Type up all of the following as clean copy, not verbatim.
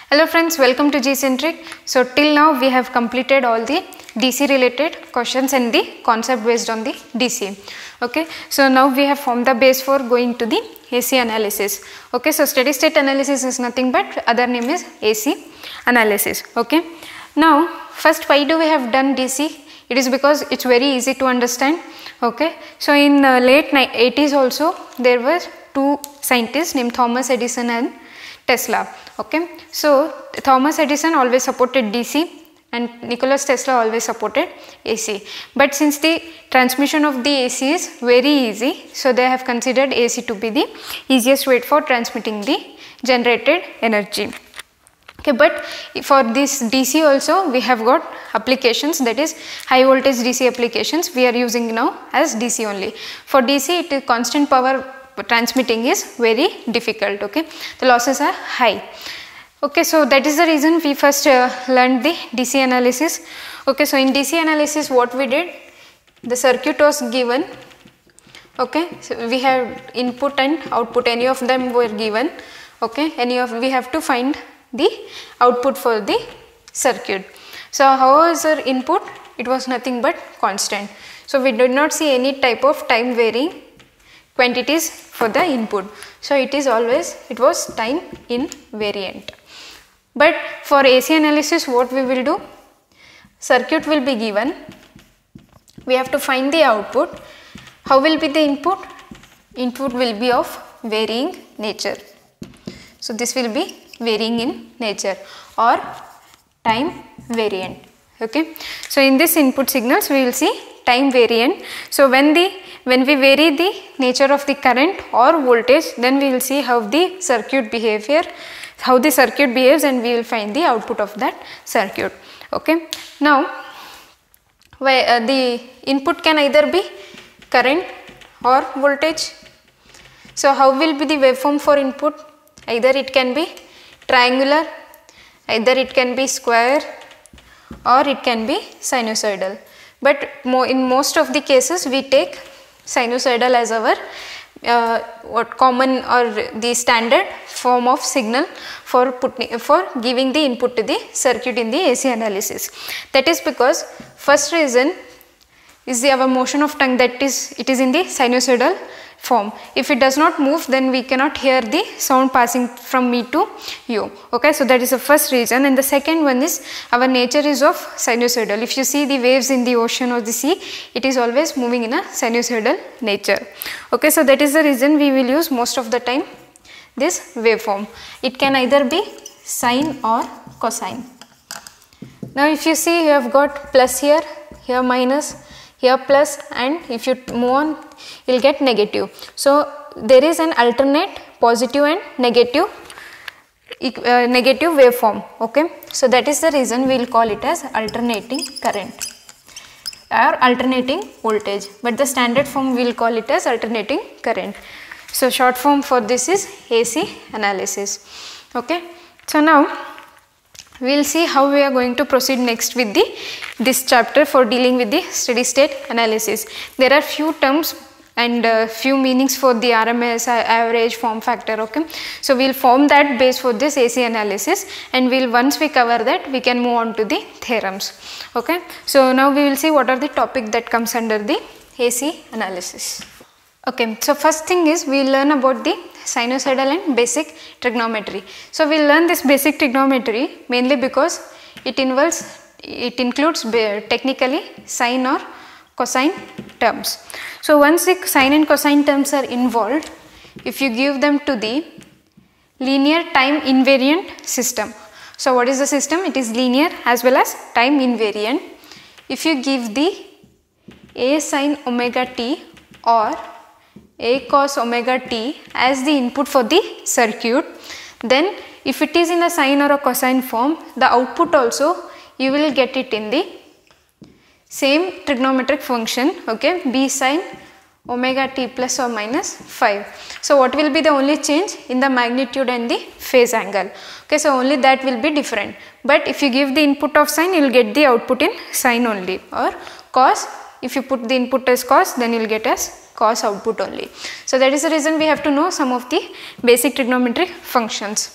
Hello friends, welcome to G-Centric. So till now we have completed all the DC related questions and the concept based on the DC. Okay, so now we have formed the base for going to the AC analysis. Okay, so steady state analysis is nothing but other name is AC analysis. Okay, now first why do we have done DC? It is because it's very easy to understand. Okay, so in late 80s also there were two scientists named Thomas Edison and Tesla. Okay, so Thomas Edison always supported DC and Nikola Tesla always supported AC, but since the transmission of the AC is very easy, so they have considered AC to be the easiest way for transmitting the generated energy. Okay, but for this DC also we have got applications, that is high voltage DC applications we are using now as DC only. For DC it is constant power transmitting is very difficult. Okay, the losses are high. Okay, so that is the reason we first learned the DC analysis. Okay, so in DC analysis what we did, the circuit was given. Okay, so we have input and output, any of them were given. Okay, we have to find the output for the circuit. So how was our input? It was nothing but constant. So we did not see any type of time varying quantities for the input. So it was time invariant. But for AC analysis what we will do, circuit will be given, we have to find the output. How will be the input? Input will be of varying nature. So this will be varying in nature or time variant. Okay, so in this input signals we will see time variant. So when we vary the nature of the current or voltage, then we will see how the circuit behaves, and we will find the output of that circuit. Okay, now the input can either be current or voltage. So how will be the waveform for input? Either it can be triangular, either it can be square, or it can be sinusoidal. But in most of the cases we take sinusoidal as our common or the standard form of signal for giving the input to the circuit in the AC analysis. That is because first reason is our motion of tongue, that is it is in the sinusoidal form. If it does not move, then we cannot hear the sound passing from me to you. Okay, so that is the first reason, and the second one is our nature is of sinusoidal. If you see the waves in the ocean or the sea, it is always moving in a sinusoidal nature. Okay, so that is the reason we will use most of the time this waveform. It can either be sine or cosine. Now if you see, you have got plus here minus, here plus, and if you move on you will get negative. So there is an alternate positive and negative waveform. Okay, so that is the reason we will call it as alternating current or alternating voltage, but the standard form we will call it as alternating current. So short form for this is AC analysis. Okay, so now we will see how we are going to proceed next with this chapter for dealing with the steady state analysis. There are few terms and few meanings for the RMS, average, form factor. Okay, so we will form that base for this AC analysis, and once we cover that we can move on to the theorems. Okay, so now we will see what are the topic that comes under the AC analysis. Okay, so first thing is we will learn about the sinusoidal and basic trigonometry. So we will learn this basic trigonometry mainly because it includes technically sine or cosine terms. So once the sine and cosine terms are involved, if you give them to the linear time invariant system. So what is the system? It is linear as well as time invariant. If you give the a sin omega t or a cos omega t as the input for the circuit, then if it is in a sine or a cosine form, the output also you will get it in the same trigonometric function. Okay, b sin omega t plus or minus 5. So what will be the only change? In the magnitude and the phase angle. Okay, so only that will be different, but if you give the input of sine, you will get the output in sine only, or cos, if you put the input as cos, then you will get as cos output only. So that is the reason we have to know some of the basic trigonometric functions.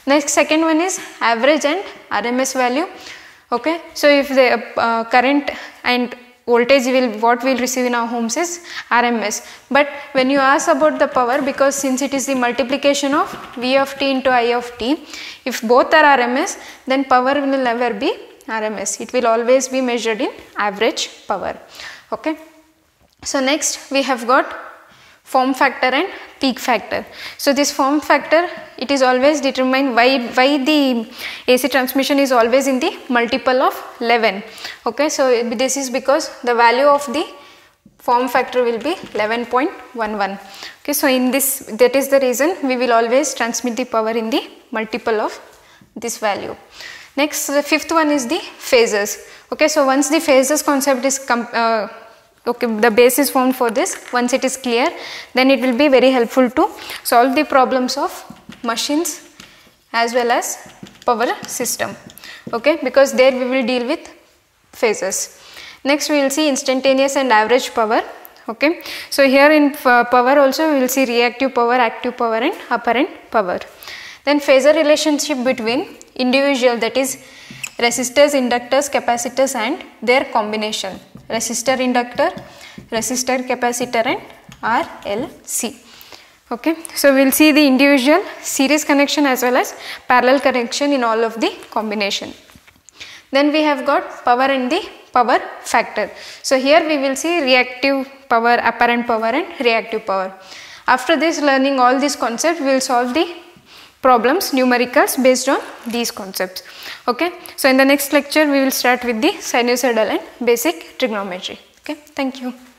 Next, second one is average and RMS value. Okay, so if the current and voltage what we'll receive in our homes is RMS, but when you ask about the power, because since it is the multiplication of V of t into I of t, if both are RMS, then power will never be RMS, it will always be measured in average power. Okay, so next we have got form factor and peak factor. So this form factor, it is always determined why the AC transmission is always in the multiple of 11. Okay, so this is because the value of the form factor will be 11.11. Okay, so in this, that is the reason we will always transmit the power in the multiple of this value. Next, the fifth one is the phases. Okay, so once the phases concept is okay, the base is formed for this, once it is clear, then it will be very helpful to solve the problems of machines as well as power system. Okay, because there we will deal with phases. Next we will see instantaneous and average power. Okay, so here in power also we will see reactive power, active power and apparent power. Then phasor relationship between individual, that is resistors, inductors, capacitors and their combination. Resistor, inductor, resistor, capacitor and RLC. Okay, so we will see the individual series connection as well as parallel connection in all of the combination. Then we have got power and the power factor. So here we will see reactive power, apparent power and reactive power. After this, learning all these concepts, we will solve the problems, numericals based on these concepts. Okay, so in the next lecture we will start with the sinusoidal and basic trigonometry. Okay, thank you.